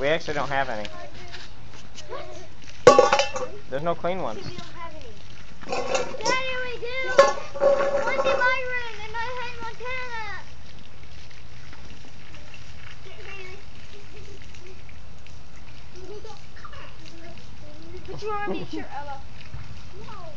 We actually don't have any. There's no clean ones. We don't have any. Daddy, we do! One's in my room, in my Hannah Montana! Put your arm in your shirt, Ella. No.